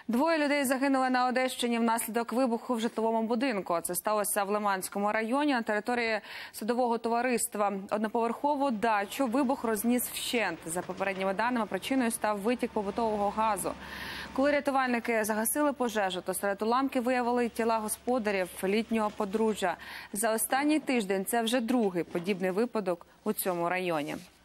Двоє людей загинули на Одещині внаслідок вибуху в житловому будинку. Це сталося в Лиманському районі на території садового товариства. Одноповерхову дачу вибух розніс вщент. За попередніми даними, причиною став витік побутового газу. Коли рятувальники загасили пожежу, то серед уламків виявили тіла господарів літнього подружжя. За останній тиждень це вже другий подібний випадок у цьому районі.